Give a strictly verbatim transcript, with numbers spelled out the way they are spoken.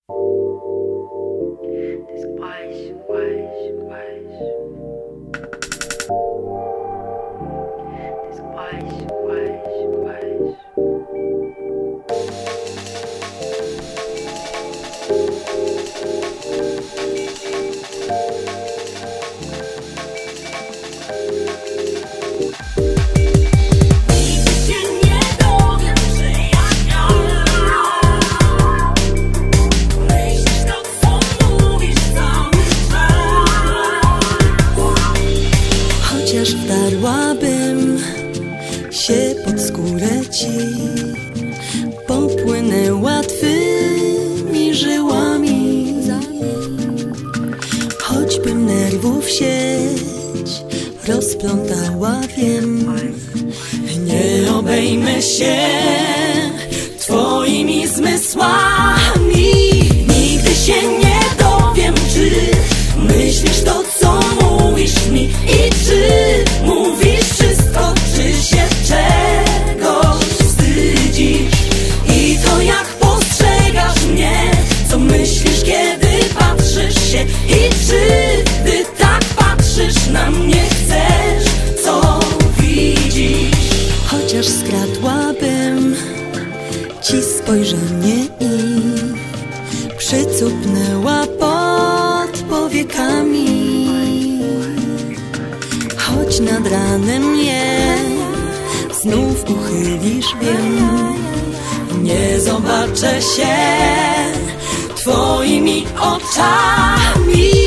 This wise, wise, wise. This wise, wise, wise. Chociaż wdarłabym się pod skórę ci, popłynę łatwymi żyłami, choćbym nerwów sieć rozplątała, wiem, nie obejmę się twoimi zmysłami. Nigdy się nie dowiem, czy myślisz to, co mówisz mi, i czy mówisz wszystko, czy się czegoś wstydzisz. I to, jak postrzegasz mnie, co myślisz, kiedy patrzysz się, i czy gdy tak patrzysz na mnie, chcesz, co widzisz. Chociaż skradłabym ci spojrzenie i przycupnęła pod powiekami, choć nad ranem mnie znów uchylisz, wiem, nie zobaczę się twoimi oczami.